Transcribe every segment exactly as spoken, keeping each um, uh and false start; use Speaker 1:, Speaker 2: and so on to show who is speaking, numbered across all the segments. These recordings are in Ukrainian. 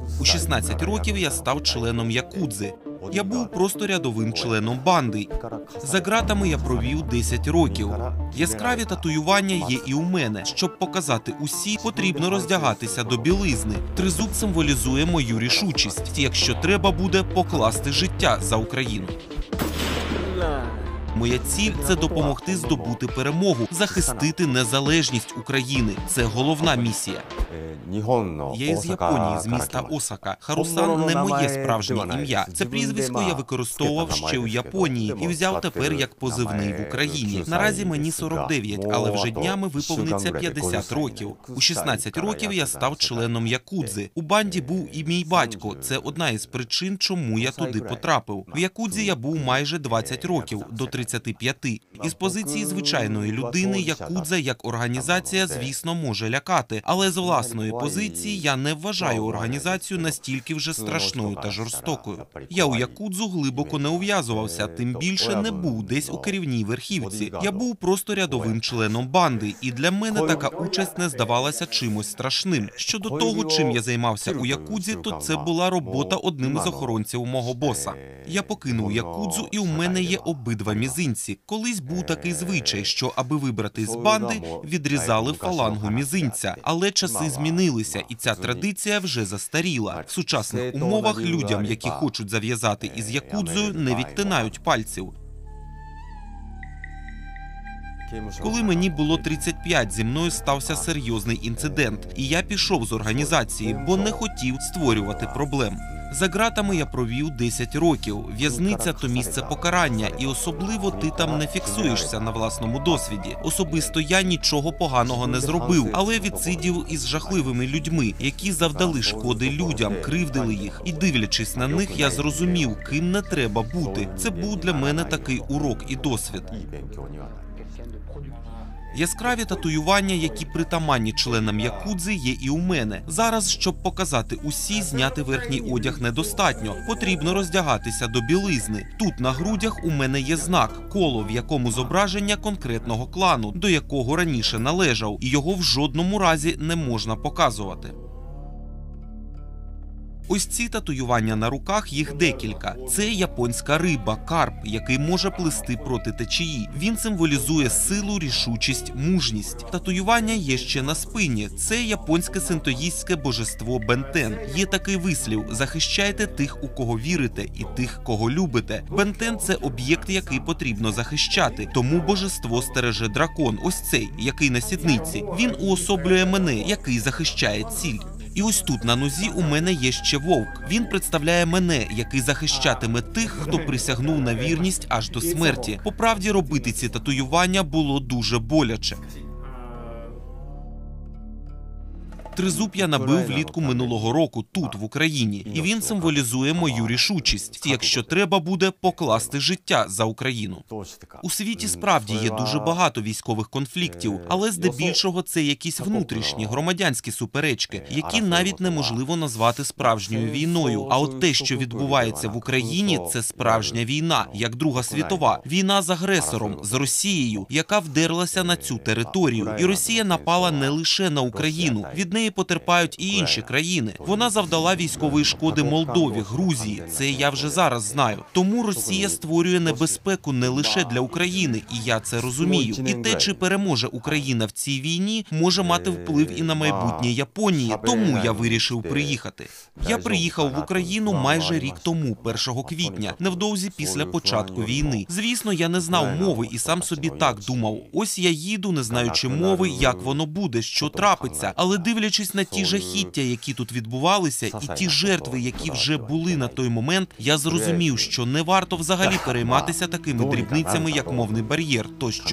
Speaker 1: У шістнадцять років я став членом якудзи. Я був просто рядовим членом банди. За ґратами я провів десять років. Яскраві татуювання є і у мене. Щоб показати усі, потрібно роздягатися до білизни. Тризуб символізує мою рішучість, якщо треба буде покласти життя за Україну. Моя ціль – це допомогти здобути перемогу, захистити незалежність України. Це головна місія. Я із Японії, з міста Осака. Харусан не моє справжнє ім'я. Це прізвисько я використовував ще у Японії і взяв тепер як позивний в Україні. Наразі мені сорок дев'ять, але вже днями виповниться п'ятдесят років. У шістнадцять років я став членом якудзи. У банді був і мій батько. Це одна із причин, чому я туди потрапив. В якудзі я був майже двадцять років, до тридцяти п'яти. Із позиції звичайної людини якудза як організація, звісно, може лякати. Але з власної позиції я не вважаю організацію настільки вже страшною та жорстокою. Я у якудзу глибоко не ув'язувався, тим більше не був десь у керівній верхівці. Я був просто рядовим членом банди, і для мене така участь не здавалася чимось страшним. Щодо того, чим я займався у якудзі, то це була робота одним із охоронців мого боса. Я покинув якудзу, і у мене є обидва мізинці. Колись був такий звичай, що аби вибрати з банди, відрізали фалангу мізинця. Але часи змінилися, і ця традиція вже застаріла. В сучасних умовах людям, які хочуть зав'язати із якудзою, не відтинають пальців. Коли мені було тридцять п'ять, зі мною стався серйозний інцидент, і я пішов з організації, бо не хотів створювати проблем. За ґратами я провів десять років. В'язниця – то місце покарання, і особливо ти там не фіксуєшся на власному досвіді. Особисто я нічого поганого не зробив, але відсидів із жахливими людьми, які завдали шкоди людям, кривдили їх. І дивлячись на них, я зрозумів, ким не треба бути. Це був для мене такий урок і досвід. Яскраві татуювання, які притаманні членам якудзи, є і у мене. Зараз, щоб показати усі, зняти верхній одяг недостатньо. Потрібно роздягатися до білизни. Тут на грудях у мене є знак – коло, в якому зображення конкретного клану, до якого раніше належав, і його в жодному разі не можна показувати. Ось ці татуювання на руках, їх декілька. Це японська риба, карп, який може плисти проти течії. Він символізує силу, рішучість, мужність. Татуювання є ще на спині. Це японське синтоїстське божество Бентен. Є такий вислів – захищайте тих, у кого вірите, і тих, кого любите. Бентен – це об'єкт, який потрібно захищати. Тому божество стереже дракон, ось цей, який на сідниці. Він уособлює мене, який захищає ціль. І ось тут на нозі у мене є ще вовк. Він представляє мене, який захищатиме тих, хто присягнув на вірність аж до смерті. По правді, робити ці татуювання було дуже боляче. Тризуб я набив влітку минулого року тут, в Україні, і він символізує мою рішучість, якщо треба буде покласти життя за Україну. У світі справді є дуже багато військових конфліктів, але здебільшого це якісь внутрішні, громадянські суперечки, які навіть неможливо назвати справжньою війною. А от те, що відбувається в Україні, це справжня війна, як Друга світова. Війна з агресором, з Росією, яка вдерлася на цю територію. І Росія напала не лише на Україну, від неї потерпають і інші країни. Вона завдала військової шкоди Молдові, Грузії. Це я вже зараз знаю. Тому Росія створює небезпеку не лише для України, і я це розумію. І те, чи переможе Україна в цій війні, може мати вплив і на майбутнє Японії. Тому я вирішив приїхати. Я приїхав в Україну майже рік тому, першого квітня, невдовзі після початку війни. Звісно, я не знав мови і сам собі так думав. Ось я їду, не знаючи мови, як воно буде, що трапиться. Але дивлячись на ті жахіття, які тут відбувалися, і ті жертви, які вже були на той момент, я зрозумів, що не варто взагалі перейматися такими дрібницями, як мовний бар'єр тощо.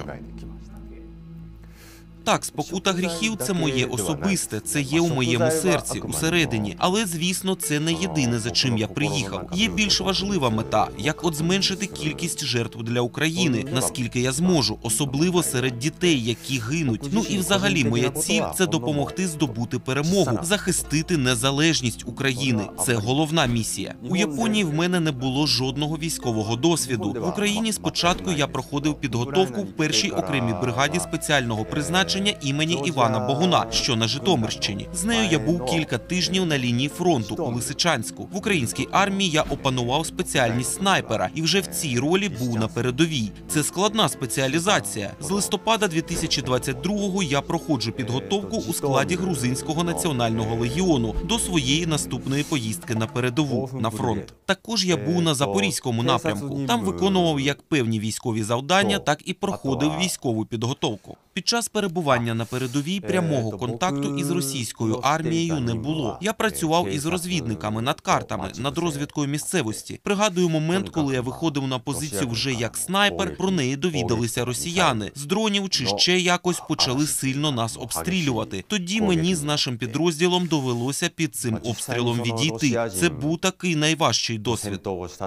Speaker 1: Так, спокута гріхів – це моє особисте, це є у моєму серці, усередині. Але, звісно, це не єдине, за чим я приїхав. Є більш важлива мета, як от зменшити кількість жертв для України, наскільки я зможу, особливо серед дітей, які гинуть. Ну і взагалі моя ціль – це допомогти здобути перемогу, захистити незалежність України. Це головна місія. У Японії в мене не було жодного військового досвіду. В Україні спочатку я проходив підготовку в першій окремій бригаді спеціального призначення оголошення імені Івана Богуна, що на Житомирщині. З нею я був кілька тижнів на лінії фронту у Лисичанську. В українській армії я опанував спеціальність снайпера і вже в цій ролі був на передовій. Це складна спеціалізація. З листопада дві тисячі двадцять другого я проходжу підготовку у складі Грузинського національного легіону до своєї наступної поїздки на передову, на фронт. Також я був на Запорізькому напрямку. Там виконував як певні військові завдання, так і проходив військову підготовку. Під час перебування на передовій прямого контакту із російською армією не було. Я працював із розвідниками над картами, над розвідкою місцевості. Пригадую момент, коли я виходив на позицію вже як снайпер, про неї довідалися росіяни. З дронів чи ще якось почали сильно нас обстрілювати. Тоді мені з нашим підрозділом довелося під цим обстрілом відійти. Це був такий найважчий досвід.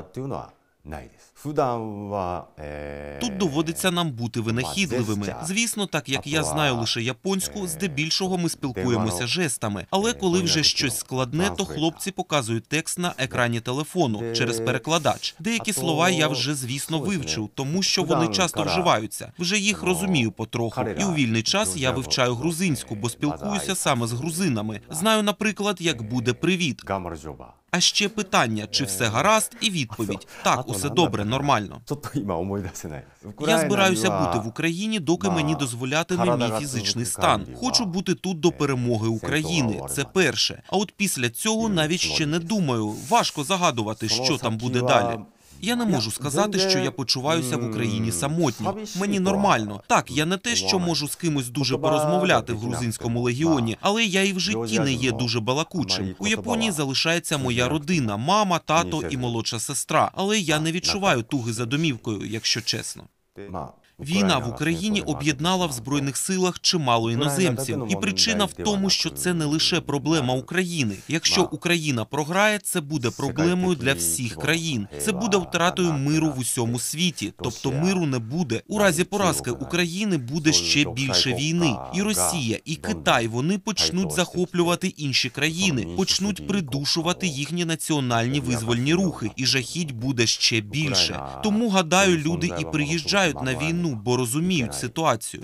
Speaker 1: Тут доводиться нам бути винахідливими. Звісно, так як я знаю лише японську, здебільшого ми спілкуємося жестами. Але коли вже щось складне, то хлопці показують текст на екрані телефону через перекладач. Деякі слова я вже, звісно, вивчив, тому що вони часто вживаються. Вже їх розумію потроху. І у вільний час я вивчаю грузинську, бо спілкуюся саме з грузинами. Знаю, наприклад, як буде «привіт». А ще питання, чи все гаразд, і відповідь – так, усе добре, нормально. Я збираюся бути в Україні, доки мені дозволятиме мій фізичний стан. Хочу бути тут до перемоги України, це перше. А от після цього навіть ще не думаю, важко загадувати, що там буде далі. Я не можу сказати, що я почуваюся в Україні самотньо. Мені нормально. Так, я не те, що можу з кимось дуже порозмовляти в грузинському легіоні, але я і в житті не є дуже балакучим. У Японії залишається моя родина, мама, тато і молодша сестра. Але я не відчуваю туги за домівкою, якщо чесно. Війна в Україні об'єднала в Збройних силах чимало іноземців. І причина в тому, що це не лише проблема України. Якщо Україна програє, це буде проблемою для всіх країн. Це буде втратою миру в усьому світі. Тобто миру не буде. У разі поразки України буде ще більше війни. І Росія, і Китай, вони почнуть захоплювати інші країни, почнуть придушувати їхні національні визвольні рухи. І жахіть буде ще більше. Тому, гадаю, люди і приїжджають на війну, бо розуміють ситуацію.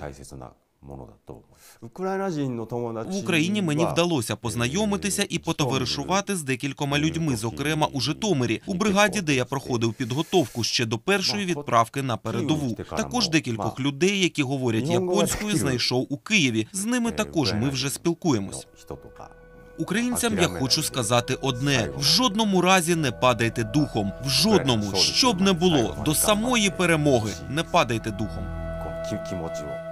Speaker 1: В Україні мені вдалося познайомитися і потоваришувати з декількома людьми, зокрема у Житомирі, у бригаді, де я проходив підготовку ще до першої відправки на передову. Також декількох людей, які говорять японською, знайшов у Києві. З ними також ми вже спілкуємось. Українцям я хочу сказати одне. В жодному разі не падайте духом. В жодному, що б не було, до самої перемоги не падайте духом.